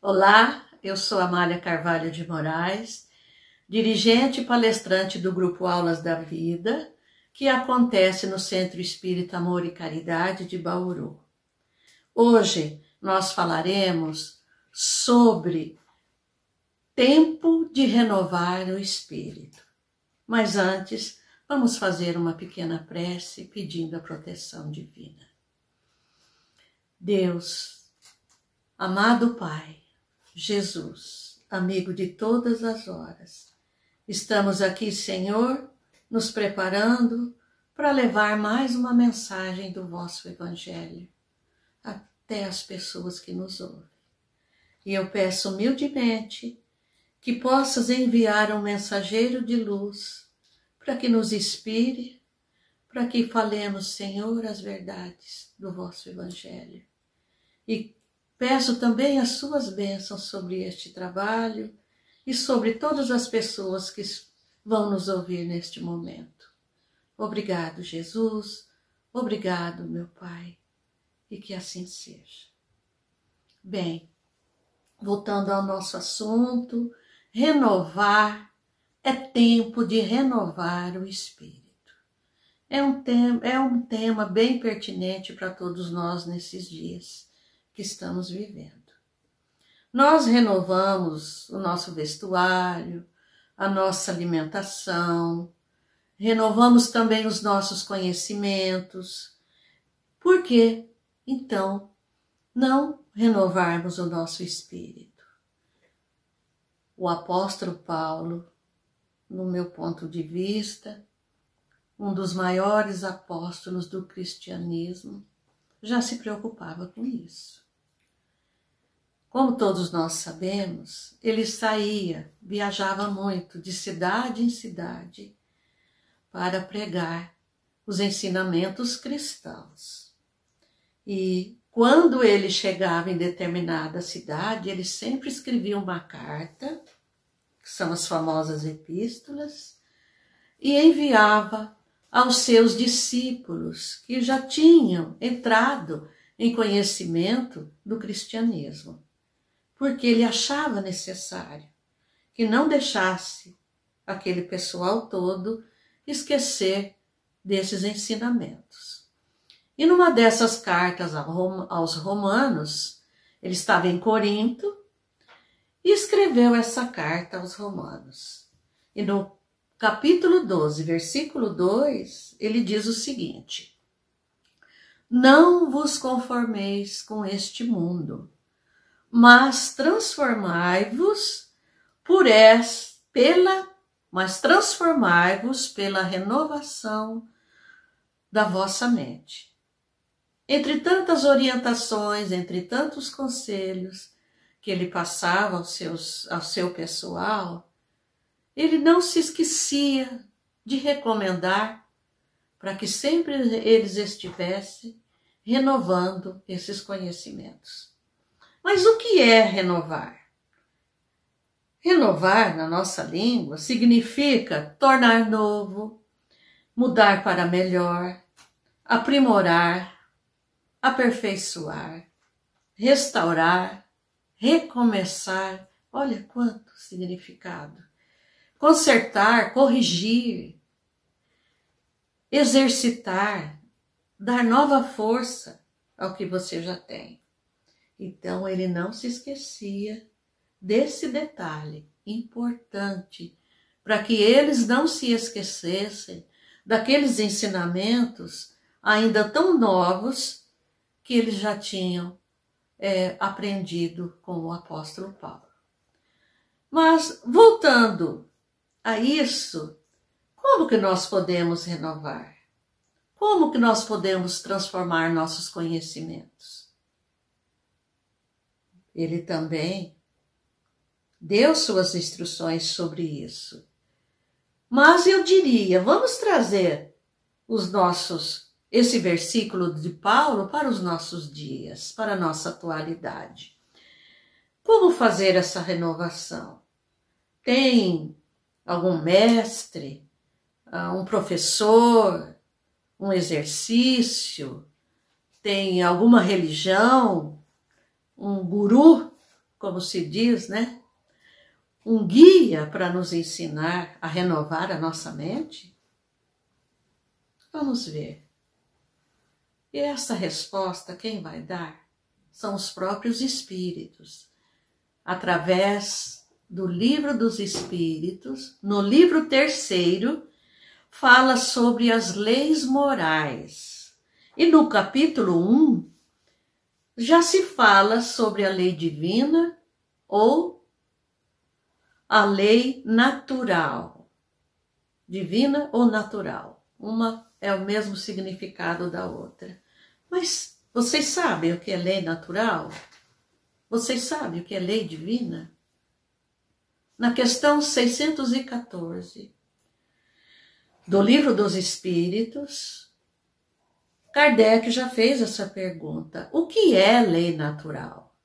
Olá, eu sou Amália Carvalho de Moraes, dirigente e palestrante do Grupo Aulas da Vida, que acontece no Centro Espírita Amor e Caridade de Bauru. Hoje nós falaremos sobre tempo de renovar o espírito. Mas antes, vamos fazer uma pequena prece pedindo a proteção divina. Deus, amado Pai, Jesus, amigo de todas as horas, estamos aqui, Senhor, nos preparando para levar mais uma mensagem do vosso Evangelho até as pessoas que nos ouvem. E eu peço humildemente que possas enviar um mensageiro de luz para que nos inspire, para que falemos, Senhor, as verdades do vosso Evangelho. E peço também as suas bênçãos sobre este trabalho e sobre todas as pessoas que vão nos ouvir neste momento. Obrigado, Jesus. Obrigado, meu Pai. E que assim seja. Bem, voltando ao nosso assunto, renovar é tempo de renovar o espírito. É um tema bem pertinente para todos nós nesses dias que estamos vivendo. Nós renovamos o nosso vestuário, a nossa alimentação, renovamos também os nossos conhecimentos. Por que, então, não renovarmos o nosso espírito? O apóstolo Paulo, no meu ponto de vista, um dos maiores apóstolos do cristianismo, já se preocupava com isso. Como todos nós sabemos, ele viajava muito de cidade em cidade para pregar os ensinamentos cristãos. E quando ele chegava em determinada cidade, ele sempre escrevia uma carta, que são as famosas epístolas, e enviava aos seus discípulos que já tinham entrado em conhecimento do cristianismo, porque ele achava necessário que não deixasse aquele pessoal todo esquecer desses ensinamentos. E numa dessas cartas aos Romanos, ele estava em Corinto e escreveu essa carta aos Romanos. E no capítulo 12, versículo 2, ele diz o seguinte: não vos conformeis com este mundo, mas transformai-vos pela renovação da vossa mente. Entre tantas orientações, entre tantos conselhos que ele passava ao seu pessoal, ele não se esquecia de recomendar para que sempre eles estivessem renovando esses conhecimentos. Mas o que é renovar? Renovar, na nossa língua, significa tornar novo, mudar para melhor, aprimorar, aperfeiçoar, restaurar, recomeçar. Olha quanto significado! Consertar, corrigir, exercitar, dar nova força ao que você já tem. Então ele não se esquecia desse detalhe importante, para que eles não se esquecessem daqueles ensinamentos ainda tão novos que eles já tinham aprendido com o apóstolo Paulo. Mas voltando a isso, como que nós podemos renovar? Como que nós podemos transformar nossos conhecimentos? Ele também deu suas instruções sobre isso. Mas eu diria, vamos trazer esse versículo de Paulo para os nossos dias, para a nossa atualidade. Como fazer essa renovação? Tem algum mestre, um professor, um exercício, tem alguma religião, um guru, como se diz, né? Um guia para nos ensinar a renovar a nossa mente? Vamos ver. E essa resposta quem vai dar são os próprios Espíritos, através do Livro dos Espíritos. No livro 3º, fala sobre as leis morais. E no capítulo 1, já se fala sobre a lei divina ou a lei natural. Divina ou natural. Uma é o mesmo significado da outra. Mas vocês sabem o que é lei natural? Vocês sabem o que é lei divina? Na questão 614 do Livro dos Espíritos, Kardec já fez essa pergunta. O que é lei natural?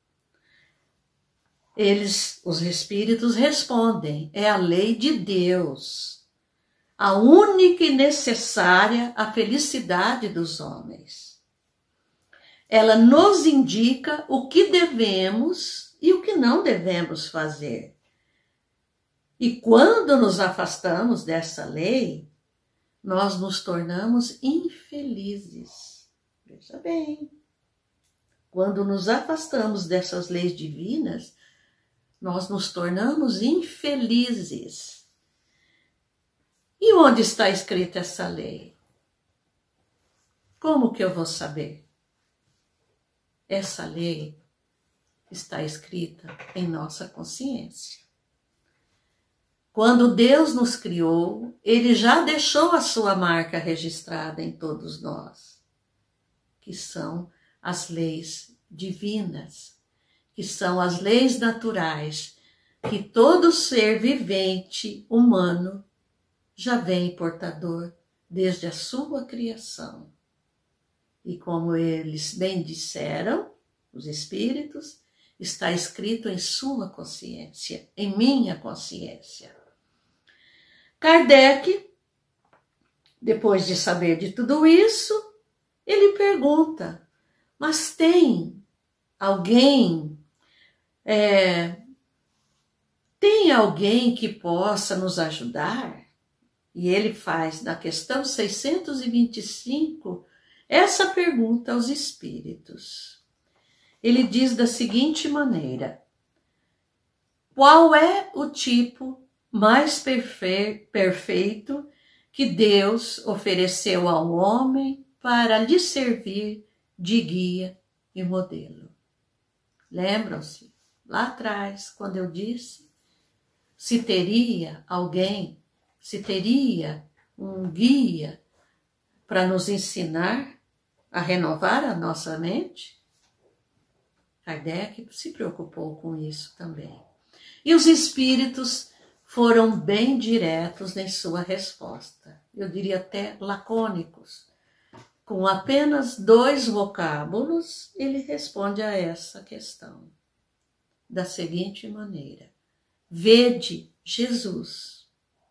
Os espíritos respondem, é a lei de Deus, a única e necessária à felicidade dos homens. Ela nos indica o que devemos e o que não devemos fazer. E quando nos afastamos dessa lei, nós nos tornamos infelizes. Veja bem, quando nos afastamos dessas leis divinas, nós nos tornamos infelizes. E onde está escrita essa lei? Como que eu vou saber? Essa lei está escrita em nossa consciência. Quando Deus nos criou, Ele já deixou a sua marca registrada em todos nós, que são as leis divinas, que são as leis naturais, que todo ser vivente humano já vem portador desde a sua criação. E como eles bem disseram, os espíritos, está escrito em sua consciência, em minha consciência. Kardec, depois de saber de tudo isso, ele pergunta, mas tem alguém que possa nos ajudar? E ele faz, na questão 625, essa pergunta aos espíritos. Ele diz da seguinte maneira: qual é o tipo mais perfeito que Deus ofereceu ao homem para lhe servir de guia e modelo? Lembram-se, lá atrás, quando eu disse, se teria alguém, se teria um guia para nos ensinar a renovar a nossa mente? Kardec se preocupou com isso também. E os espíritos foram bem diretos em sua resposta, eu diria até lacônicos. Com apenas 2 vocábulos, ele responde a essa questão da seguinte maneira: vede Jesus.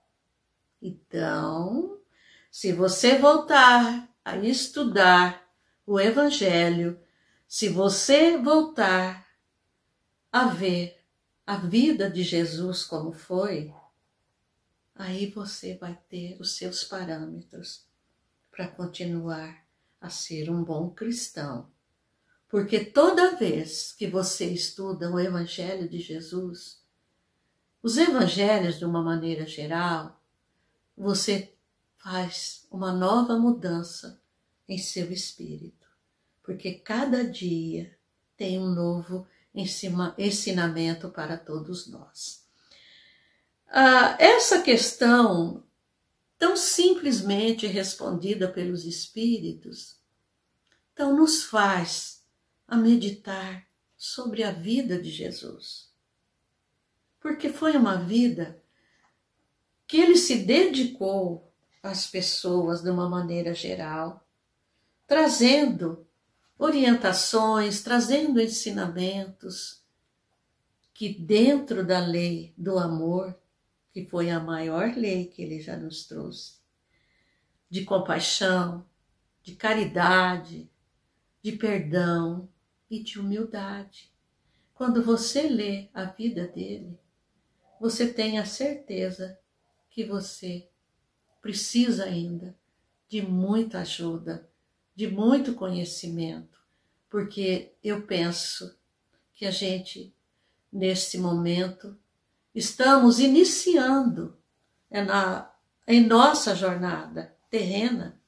Então, se você voltar a estudar o Evangelho, se você voltar a ver a vida de Jesus como foi, aí você vai ter os seus parâmetros para continuar a ser um bom cristão. Porque toda vez que você estuda o Evangelho de Jesus, os evangelhos de uma maneira geral, você faz uma nova mudança em seu espírito. Porque cada dia tem um novo ensinamento para todos nós. Essa questão, tão simplesmente respondida pelos espíritos, então nos faz a meditar sobre a vida de Jesus. Porque foi uma vida que ele se dedicou às pessoas de uma maneira geral, trazendo orientações, trazendo ensinamentos que dentro da lei do amor, que foi a maior lei que ele já nos trouxe, de compaixão, de caridade, de perdão e de humildade. quando você lê a vida dele, você tem a certeza que você precisa ainda de muita ajuda, de muito conhecimento, porque eu penso que a gente, nesse momento, estamos iniciando em nossa jornada terrena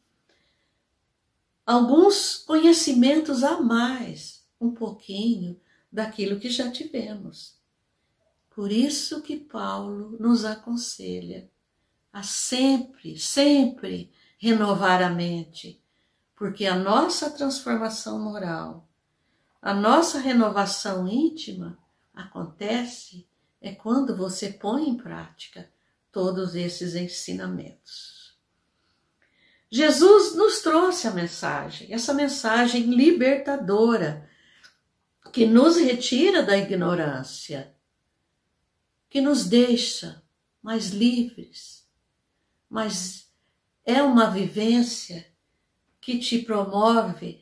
alguns conhecimentos a mais, um pouquinho daquilo que já tivemos. Por isso que Paulo nos aconselha a sempre, sempre renovar a mente, porque a nossa transformação moral, a nossa renovação íntima acontece quando você põe em prática todos esses ensinamentos. Jesus nos trouxe a mensagem, essa mensagem libertadora, que nos retira da ignorância, que nos deixa mais livres, mas é uma vivência que te promove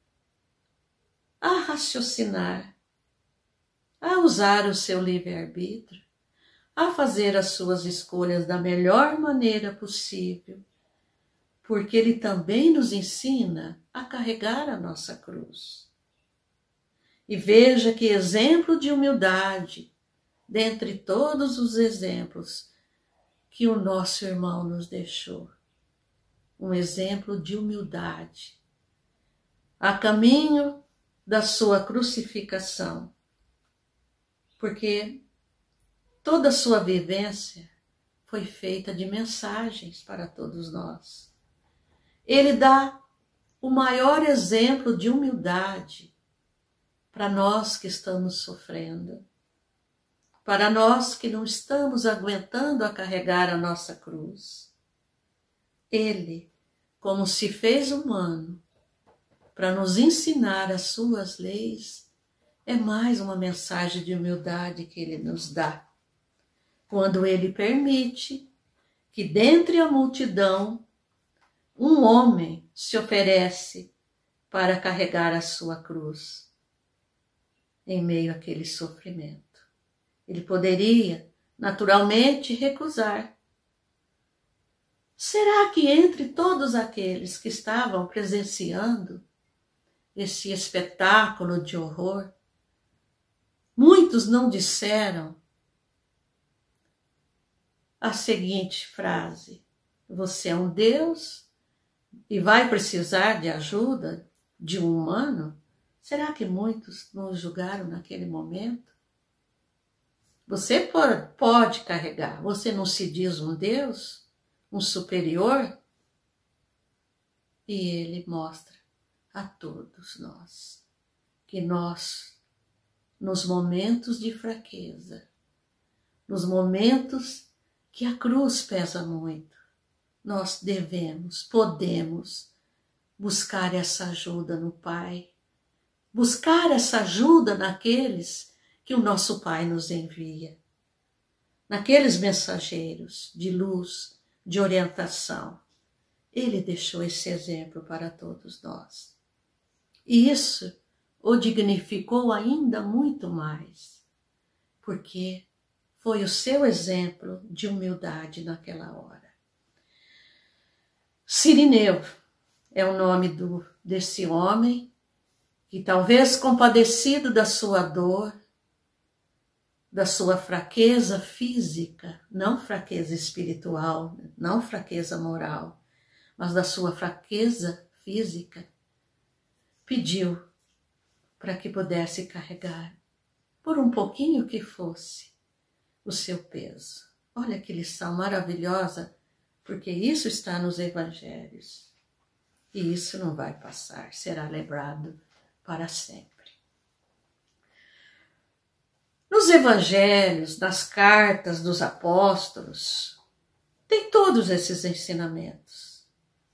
a raciocinar, a usar o seu livre-arbítrio, a fazer as suas escolhas da melhor maneira possível, porque ele também nos ensina a carregar a nossa cruz. E veja que exemplo de humildade, dentre todos os exemplos que o nosso irmão nos deixou. Um exemplo de humildade, a caminho da sua crucificação, porque toda a sua vivência foi feita de mensagens para todos nós. Ele dá o maior exemplo de humildade para nós que estamos sofrendo, para nós que não estamos aguentando a carregar a nossa cruz. Ele, como se fez humano, para nos ensinar as suas leis, é mais uma mensagem de humildade que ele nos dá. Quando ele permite que dentre a multidão um homem se oferece para carregar a sua cruz em meio àquele sofrimento. Ele poderia, naturalmente, recusar. Será que entre todos aqueles que estavam presenciando esse espetáculo de horror, muitos não disseram a seguinte frase: você é um Deus e vai precisar de ajuda de um humano? Será que muitos não julgaram naquele momento? Você pode carregar, você não se diz um Deus, um superior? E ele mostra a todos nós que nós, nos momentos de fraqueza, nos momentos que a cruz pesa muito, nós podemos buscar essa ajuda no Pai, buscar essa ajuda naqueles que o nosso Pai nos envia, naqueles mensageiros de luz, de orientação. Ele deixou esse exemplo para todos nós. E isso o dignificou ainda muito mais, porque foi o seu exemplo de humildade naquela hora. Cirineu é o nome desse homem que, talvez compadecido da sua dor, da sua fraqueza física, não fraqueza espiritual, não fraqueza moral, mas da sua fraqueza física, pediu para que pudesse carregar, por um pouquinho que fosse, o seu peso. Olha que lição maravilhosa, porque isso está nos evangelhos. E isso não vai passar, será lembrado para sempre. Nos evangelhos, nas cartas dos apóstolos, tem todos esses ensinamentos.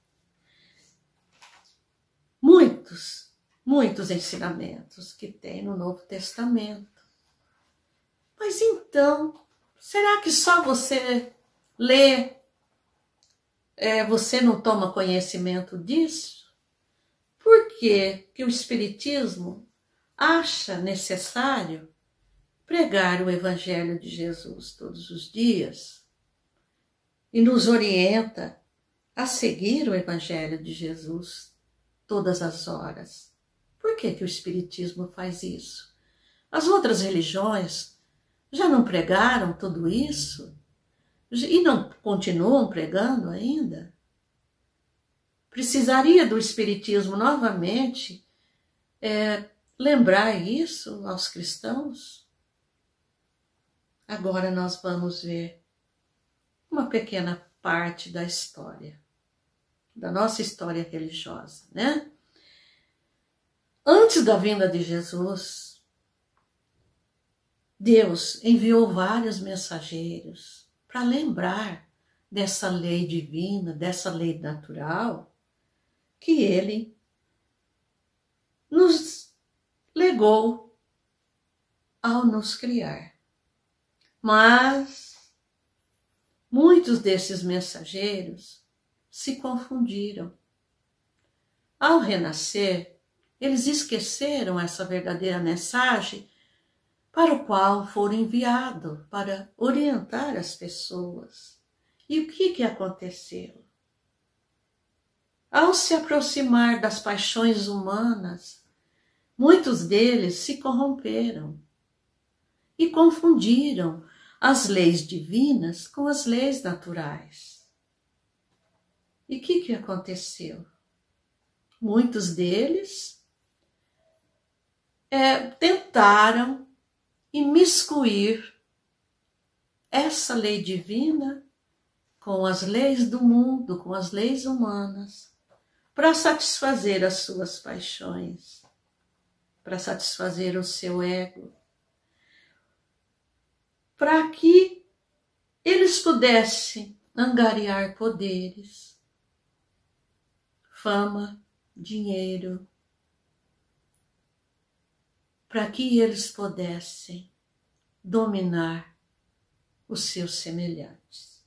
Muitos ensinamentos que tem no Novo Testamento. Mas então, será que só você lê, você não toma conhecimento disso? Por que o Espiritismo acha necessário pregar o Evangelho de Jesus todos os dias e nos orienta a seguir o Evangelho de Jesus todas as horas. Por que que o Espiritismo faz isso? As outras religiões já não pregaram tudo isso? E não continuam pregando ainda? Precisaria do Espiritismo novamente lembrar isso aos cristãos? Agora nós vamos ver uma pequena parte da história, da nossa história religiosa, né? Antes da vinda de Jesus, Deus enviou vários mensageiros para lembrar dessa lei divina, dessa lei natural, que Ele nos legou ao nos criar. Mas muitos desses mensageiros se confundiram. Ao renascer, eles esqueceram essa verdadeira mensagem para o qual foram enviados para orientar as pessoas. E o que aconteceu? Ao se aproximar das paixões humanas, muitos deles se corromperam e confundiram as leis divinas com as leis naturais. E o que aconteceu? Muitos deles tentaram imiscuir essa lei divina com as leis do mundo, com as leis humanas, para satisfazer as suas paixões, para satisfazer o seu ego, para que eles pudessem angariar poderes, fama, dinheiro, para que eles pudessem dominar os seus semelhantes.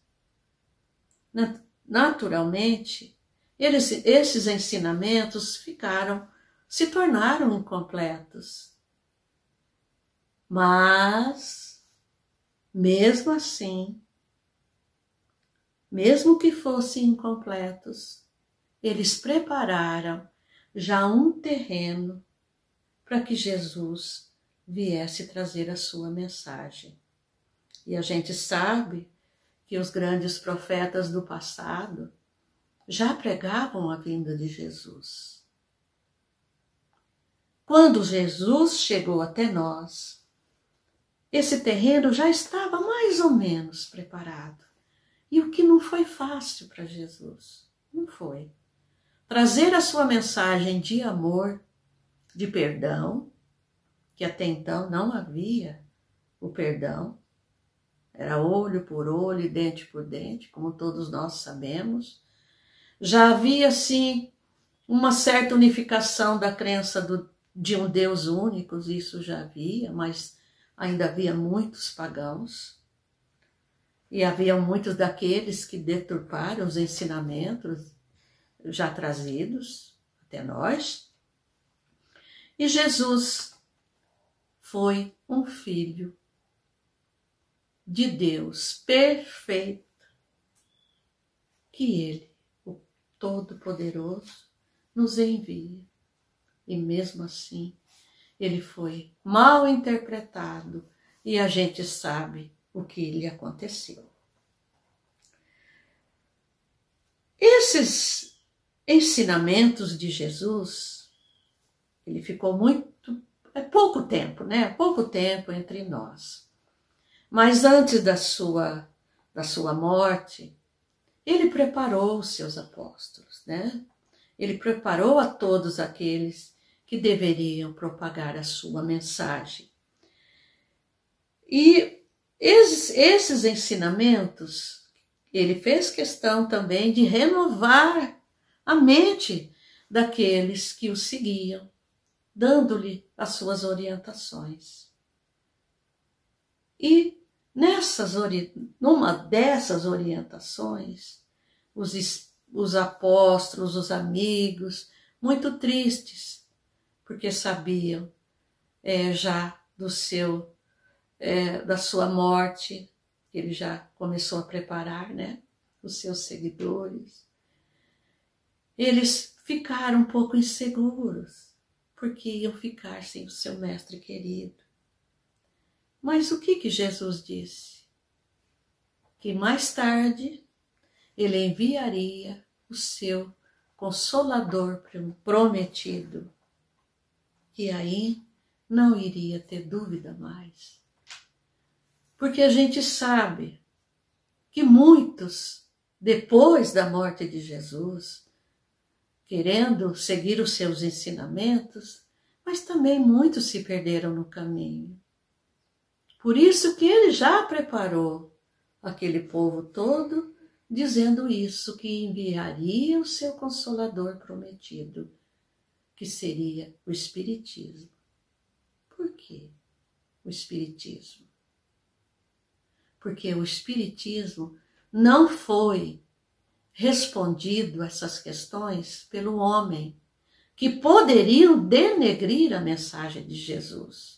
Naturalmente, esses ensinamentos se tornaram incompletos. Mas, mesmo assim, mesmo que fossem incompletos, eles prepararam já um terreno para que Jesus viesse trazer a sua mensagem. E a gente sabe que os grandes profetas do passado já pregavam a vinda de Jesus. Quando Jesus chegou até nós, esse terreno já estava mais ou menos preparado. E o que não foi fácil para Jesus, não foi. Trazer a sua mensagem de amor, de perdão, que até então não havia o perdão, era olho por olho e dente por dente, como todos nós sabemos. Já havia, sim, uma certa unificação da crença de um Deus único, isso já havia, mas ainda havia muitos pagãos. E havia muitos daqueles que deturparam os ensinamentos já trazidos até nós. E Jesus foi um filho de Deus perfeito, que Ele, o Todo-Poderoso, nos envia. E mesmo assim, Ele foi mal interpretado e a gente sabe o que lhe aconteceu. Esses ensinamentos de Jesus, ele ficou pouco tempo, né? Pouco tempo entre nós. Mas antes da sua morte, ele preparou os seus apóstolos, né? Ele preparou a todos aqueles que deveriam propagar a sua mensagem. E esses ensinamentos, ele fez questão também de renovar a mente daqueles que o seguiam, dando-lhe as suas orientações. E numa dessas orientações, os apóstolos, os amigos, muito tristes, porque sabiam já do seu da sua morte. Ele já começou a preparar, né, os seus seguidores. Eles ficaram um pouco inseguros, porque iam ficar sem o seu mestre querido. Mas o que Jesus disse? Que mais tarde ele enviaria o seu Consolador prometido, que aí não iria ter dúvida mais. Porque a gente sabe que muitos, depois da morte de Jesus, querendo seguir os seus ensinamentos, mas também muitos se perderam no caminho. Por isso que ele já preparou aquele povo todo, dizendo isso, que enviaria o seu Consolador prometido, que seria o Espiritismo. Por quê o Espiritismo? Porque o Espiritismo não foi respondido a essas questões pelo homem, que poderiam denegrir a mensagem de Jesus.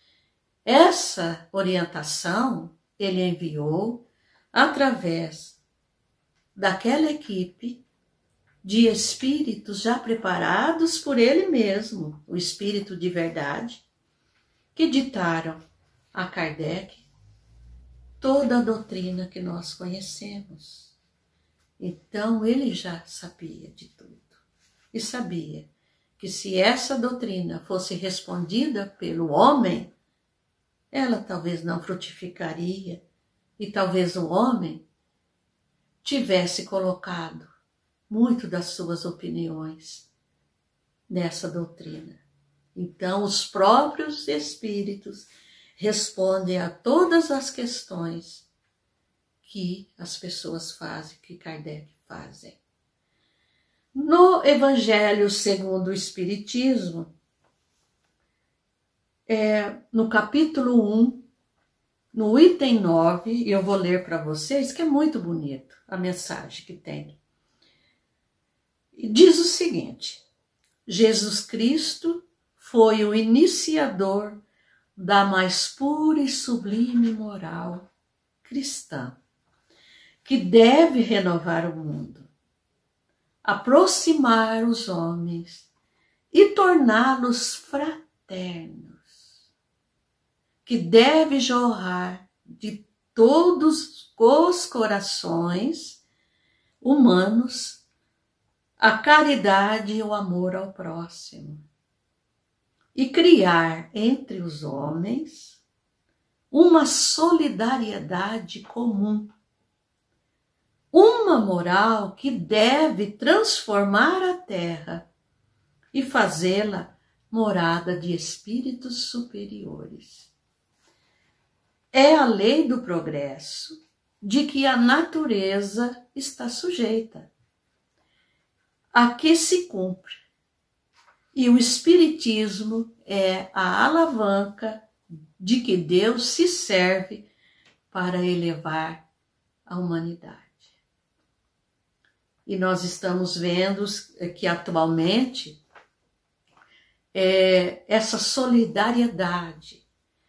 Essa orientação ele enviou através daquela equipe de espíritos já preparados por ele mesmo, o Espírito de Verdade, que ditaram a Kardec toda a doutrina que nós conhecemos. Então ele já sabia de tudo e sabia que se essa doutrina fosse respondida pelo homem, ela talvez não frutificaria e talvez o homem tivesse colocado muito das suas opiniões nessa doutrina. Então, os próprios espíritos respondem a todas as questões que as pessoas fazem, que Kardec fazem. No Evangelho segundo o Espiritismo, no capítulo 1, no item 9, e eu vou ler para vocês, que é muito bonito a mensagem que tem. Diz o seguinte: Jesus Cristo foi o iniciador da mais pura e sublime moral cristã, que deve renovar o mundo, aproximar os homens e torná-los fraternos, que deve jorrar de todos os corações humanos a caridade e o amor ao próximo, e criar entre os homens uma solidariedade comum, uma moral que deve transformar a terra e fazê-la morada de espíritos superiores. É a lei do progresso de que a natureza está sujeita, a que se cumpre. E o Espiritismo é a alavanca de que Deus se serve para elevar a humanidade. E nós estamos vendo que atualmente essa solidariedade,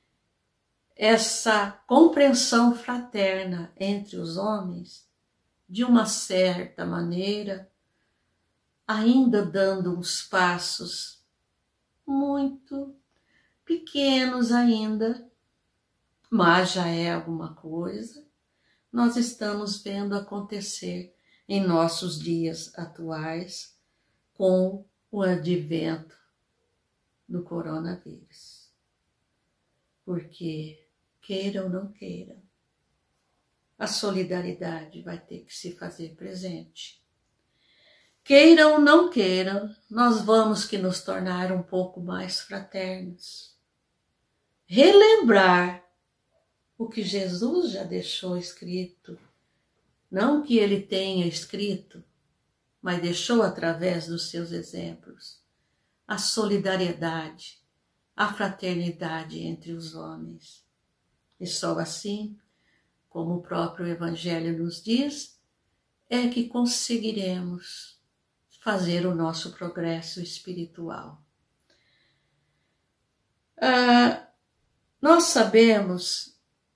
essa compreensão fraterna entre os homens, de uma certa maneira, ainda dando uns passos muito pequenos ainda, mas já é alguma coisa, nós estamos vendo acontecer em nossos dias atuais com o advento do coronavírus. Porque, queira ou não queira, a solidariedade vai ter que se fazer presente. Queiram ou não queiram, nós vamos que nos tornar um pouco mais fraternos. Relembrar o que Jesus já deixou escrito, não que ele tenha escrito, mas deixou através dos seus exemplos, a solidariedade, a fraternidade entre os homens. E só assim, como o próprio Evangelho nos diz, é que conseguiremos fazer o nosso progresso espiritual. Nós sabemos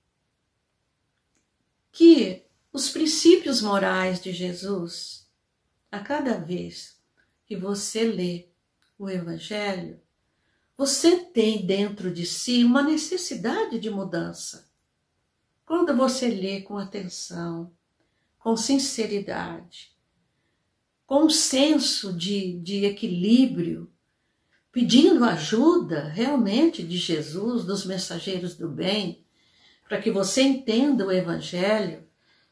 que os princípios morais de Jesus, a cada vez que você lê o Evangelho, você tem dentro de si uma necessidade de mudança. Quando você lê com atenção, com sinceridade, com um senso de equilíbrio, pedindo ajuda realmente de Jesus, dos mensageiros do bem, para que você entenda o Evangelho,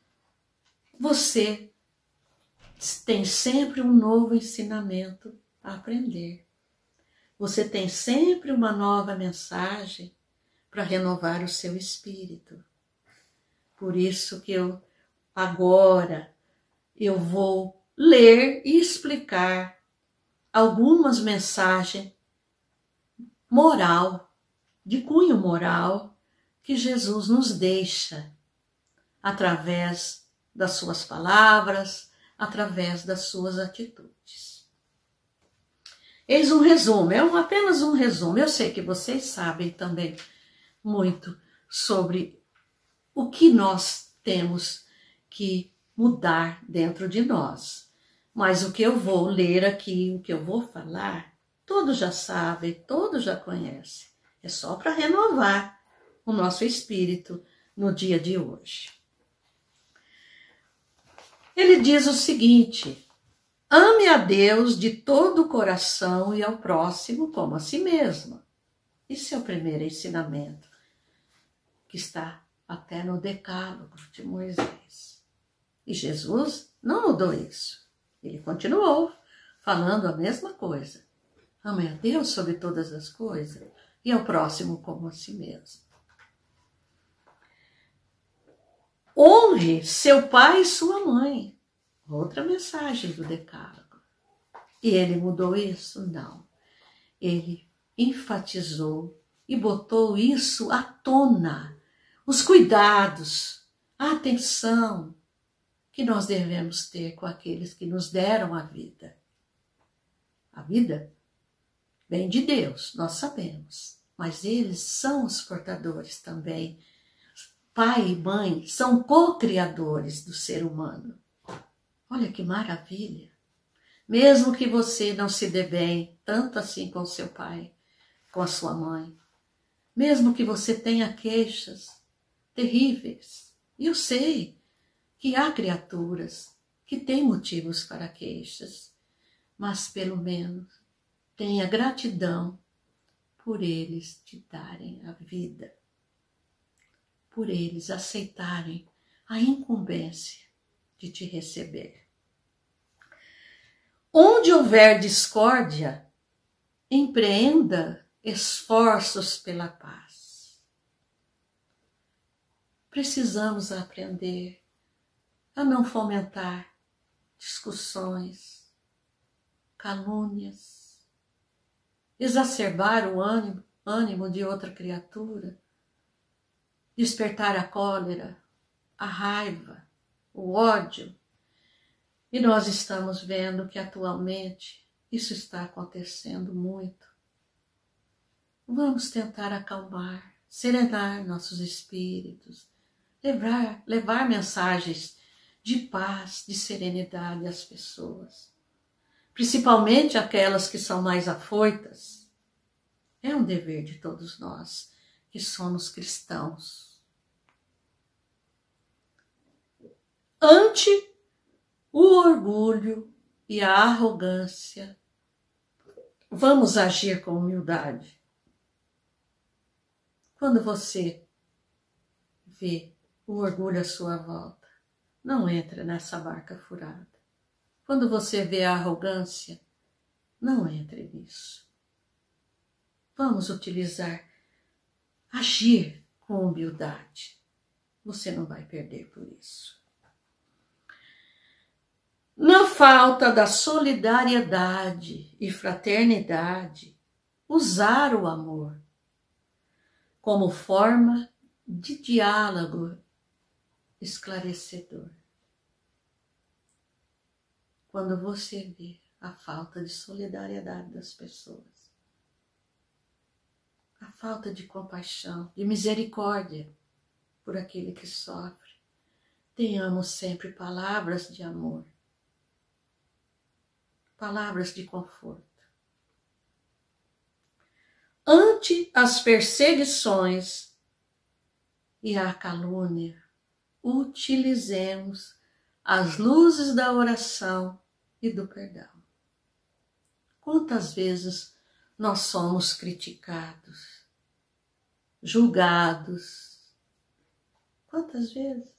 você tem sempre um novo ensinamento a aprender. Você tem sempre uma nova mensagem para renovar o seu espírito. Por isso que agora eu vou ler e explicar algumas mensagens de cunho moral, que Jesus nos deixa através das suas palavras, através das suas atitudes. Eis um resumo, apenas um resumo. Eu sei que vocês sabem também muito sobre o que nós temos que mudar dentro de nós. Mas o que eu vou ler aqui, o que eu vou falar, todos já sabem, todos já conhecem. É só para renovar o nosso espírito no dia de hoje. Ele diz o seguinte: ame a Deus de todo o coração e ao próximo como a si mesmo. Esse é o primeiro ensinamento, que está até no Decálogo de Moisés. E Jesus não mudou isso. Ele continuou falando a mesma coisa. Ame a Deus sobre todas as coisas e ao próximo como a si mesmo. Honre seu pai e sua mãe. Outra mensagem do Decálogo. E ele mudou isso? Não. Ele enfatizou e botou isso à tona. Os cuidados, a atenção que nós devemos ter com aqueles que nos deram a vida. A vida vem de Deus, nós sabemos. Mas eles são os portadores também. Pai e mãe são co-criadores do ser humano. Olha que maravilha! Mesmo que você não se dê bem, tanto assim com seu pai, com a sua mãe, mesmo que você tenha queixas terríveis, e eu sei que há criaturas que têm motivos para queixas, mas pelo menos tenha gratidão por eles te darem a vida, por eles aceitarem a incumbência de te receber. Onde houver discórdia, empreenda esforços pela paz. Precisamos aprender a não fomentar discussões, calúnias, exacerbar o ânimo de outra criatura, despertar a cólera, a raiva, o ódio. E nós estamos vendo que atualmente isso está acontecendo muito. Vamos tentar acalmar, serenar nossos espíritos, levar mensagens de paz, de serenidade às pessoas, principalmente aquelas que são mais afoitas. É um dever de todos nós que somos cristãos. Ante o orgulho e a arrogância, vamos agir com humildade. Quando você vê o orgulho à sua volta, não entre nessa barca furada. Quando você vê a arrogância, não entre nisso. Vamos agir com humildade. Você não vai perder por isso. Na falta da solidariedade e fraternidade, usar o amor como forma de diálogo esclarecedor. Quando você vê a falta de solidariedade das pessoas, a falta de compaixão, de misericórdia por aquele que sofre. Tenhamos sempre palavras de amor, palavras de conforto. Ante as perseguições e a calúnia, utilizemos as luzes da oração e do perdão. Quantas vezes nós somos criticados, julgados? Quantas vezes?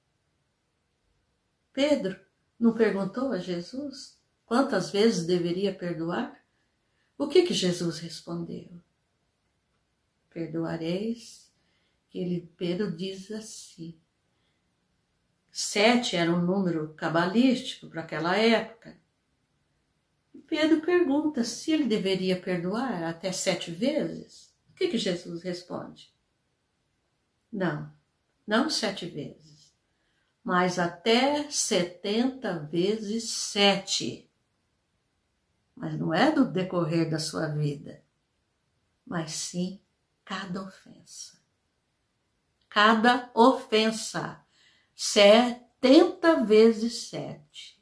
Pedro não perguntou a Jesus quantas vezes deveria perdoar? O que Jesus respondeu? Perdoareis. Pedro diz assim. 7 era um número cabalístico para aquela época. Pedro pergunta se ele deveria perdoar até 7 vezes. O que Jesus responde? Não 7 vezes, mas até 70 vezes 7. Mas não é do decorrer da sua vida, mas sim cada ofensa. Cada ofensa. 70 vezes 7.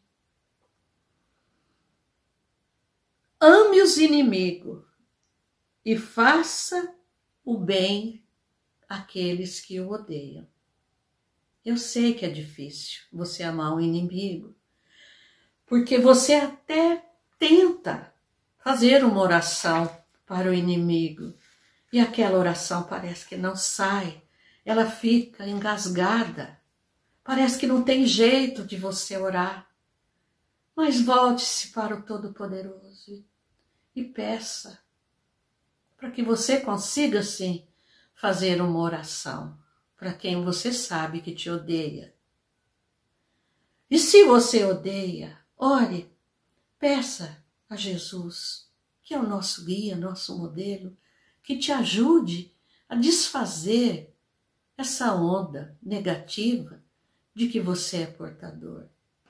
Ame os inimigos e faça o bem àqueles que o odeiam. Eu sei que é difícil você amar um inimigo, porque você até tenta fazer uma oração para o inimigo e aquela oração parece que não sai, ela fica engasgada, parece que não tem jeito de você orar. Mas volte-se para o Todo-Poderoso e peça para que você consiga, sim, fazer uma oração para quem você sabe que te odeia. E se você odeia, ore, peça a Jesus, que é o nosso guia, nosso modelo, que te ajude a desfazer essa onda negativa de que você é portador.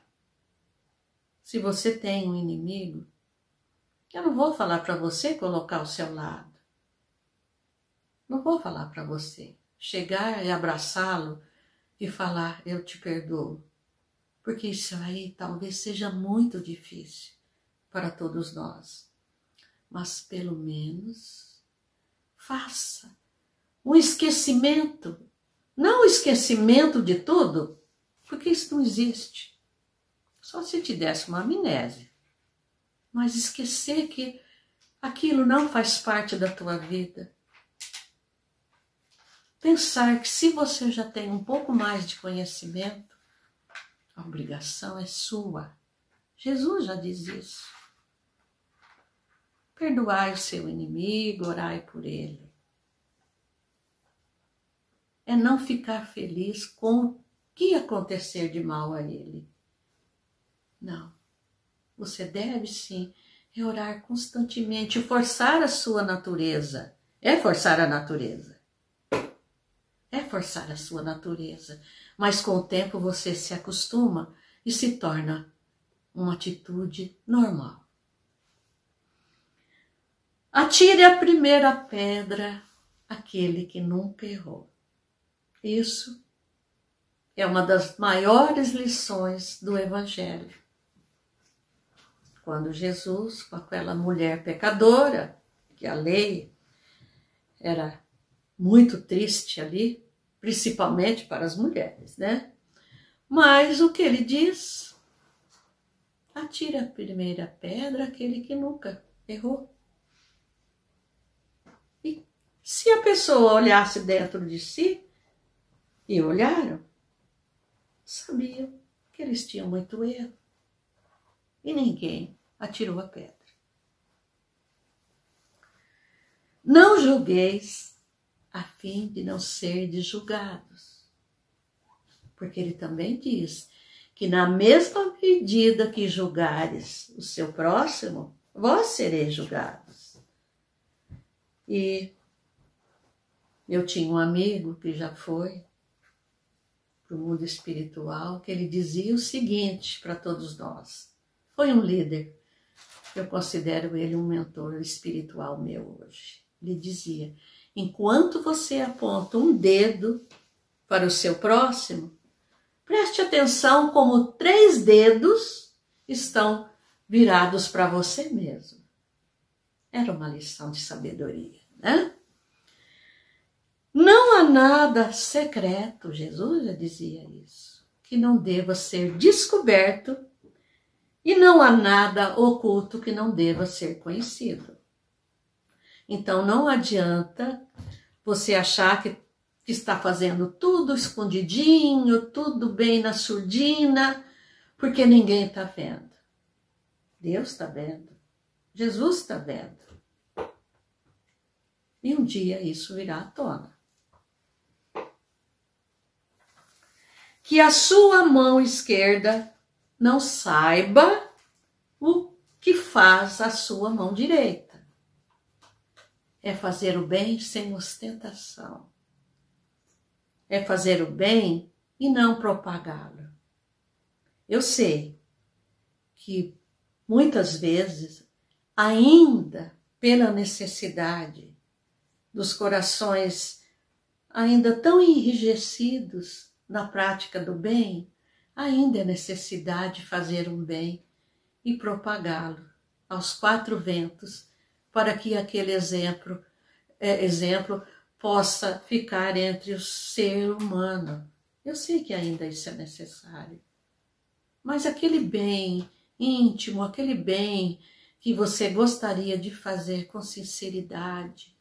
Se você tem um inimigo, eu não vou falar para você colocar ao seu lado. Não vou falar para você chegar e abraçá-lo e falar, eu te perdoo. Porque isso aí talvez seja muito difícil para todos nós. Mas pelo menos faça um esquecimento. Não o esquecimento de tudo, porque isso não existe. Só se te desse uma amnésia. Mas esquecer que aquilo não faz parte da tua vida. Pensar que se você já tem um pouco mais de conhecimento, a obrigação é sua. Jesus já diz isso. Perdoai o seu inimigo, orai por ele. É não ficar feliz com o que acontecer de mal a ele. Não. Você deve sim orar constantemente, forçar a sua natureza. É forçar a natureza. É forçar a sua natureza. Mas com o tempo você se acostuma e se torna uma atitude normal. Atire a primeira pedra aquele que nunca errou. Isso é uma das maiores lições do Evangelho. Quando Jesus, com aquela mulher pecadora, que a lei era muito triste ali, principalmente para as mulheres, né? Mas o que ele diz? Atire a primeira pedra aquele que nunca errou. E se a pessoa olhasse dentro de si, e olharam, sabiam que eles tinham muito erro. E ninguém atirou a pedra. Não julgueis a fim de não serdes julgados. Porque ele também diz que na mesma medida que julgares o seu próximo, vós sereis julgados. E eu tinha um amigo que já foi para o mundo espiritual, que ele dizia o seguinte para todos nós. Foi um líder. Eu considero ele um mentor espiritual meu hoje. Ele dizia, enquanto você aponta um dedo para o seu próximo, preste atenção como 3 dedos estão virados para você mesmo. Era uma lição de sabedoria, né? Não há nada secreto, Jesus já dizia isso, que não deva ser descoberto, e não há nada oculto que não deva ser conhecido. Então não adianta você achar que está fazendo tudo escondidinho, tudo bem na surdina, porque ninguém está vendo. Deus está vendo, Jesus está vendo. E um dia isso virá à tona. Que a sua mão esquerda não saiba o que faz a sua mão direita. É fazer o bem sem ostentação. É fazer o bem e não propagá-lo. Eu sei que muitas vezes, ainda pela necessidade dos corações ainda tão enrijecidos na prática do bem, ainda é necessidade de fazer um bem e propagá-lo aos 4 ventos, para que aquele exemplo possa ficar entre o ser humano. Eu sei que ainda isso é necessário, mas aquele bem íntimo, aquele bem que você gostaria de fazer com sinceridade,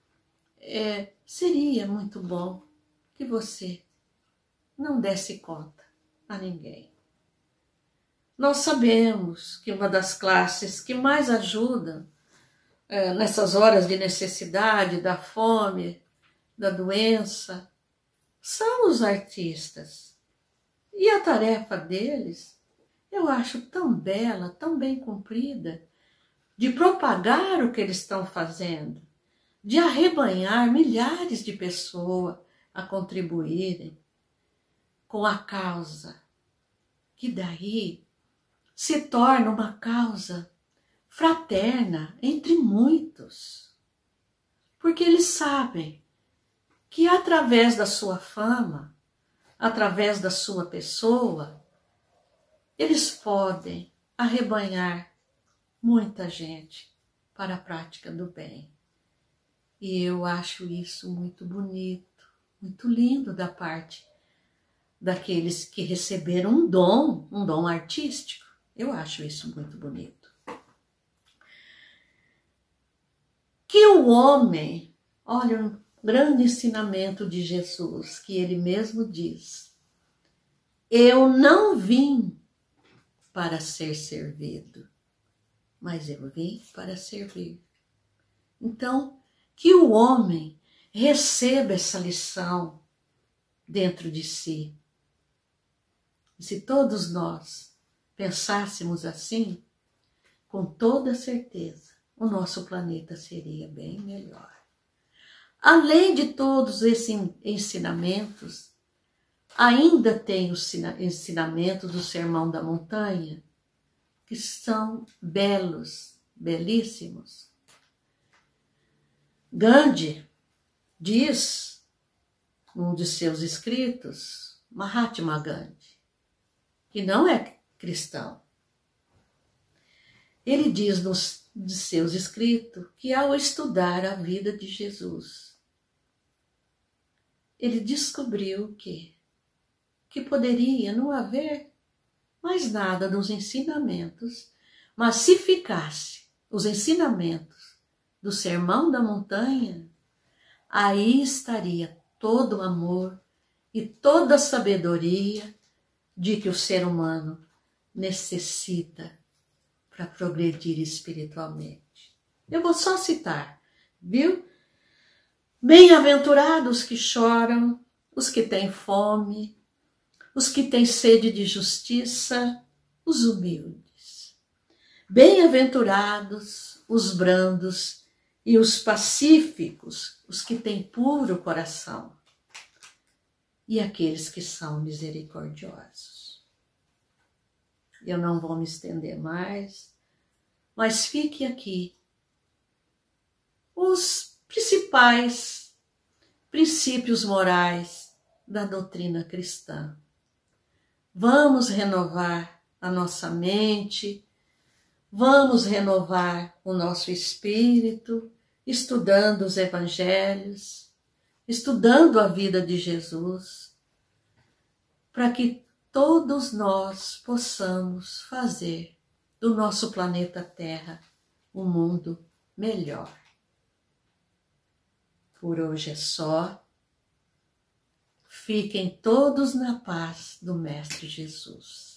seria muito bom que você não desse conta a ninguém. Nós sabemos que uma das classes que mais ajudam nessas horas de necessidade, da fome, da doença, são os artistas. E a tarefa deles, eu acho tão bela, tão bem cumprida, de propagar o que eles estão fazendo, de arrebanhar milhares de pessoas a contribuírem com a causa, que daí se torna uma causa fraterna entre muitos, porque eles sabem que através da sua fama, através da sua pessoa, eles podem arrebanhar muita gente para a prática do bem. E eu acho isso muito bonito, muito lindo da parte daqueles que receberam um dom artístico. Eu acho isso muito bonito. Que o homem, olha um grande ensinamento de Jesus, que ele mesmo diz: eu não vim para ser servido, mas eu vim para servir. Então, que o homem receba essa lição dentro de si. E se todos nós pensássemos assim, com toda certeza, o nosso planeta seria bem melhor. Além de todos esses ensinamentos, ainda tem os ensinamentos do Sermão da Montanha, que são belos, belíssimos. Gandhi diz, num de seus escritos, Mahatma Gandhi, que não é cristão, ele diz nos de seus escritos que ao estudar a vida de Jesus, ele descobriu que poderia não haver mais nada nos ensinamentos, mas se ficasse os ensinamentos do Sermão da Montanha, aí estaria todo o amor e toda a sabedoria de que o ser humano necessita para progredir espiritualmente. Eu vou só citar, viu? Bem-aventurados que choram, os que têm fome, os que têm sede de justiça, os humildes. Bem-aventurados os brandos e os pacíficos, os que têm puro coração, e aqueles que são misericordiosos. Eu não vou me estender mais, mas fique aqui os principais princípios morais da doutrina cristã. Vamos renovar a nossa mente, vamos renovar o nosso espírito, estudando os evangelhos, estudando a vida de Jesus, para que todos nós possamos fazer do nosso planeta Terra um mundo melhor. Por hoje é só. Fiquem todos na paz do Mestre Jesus.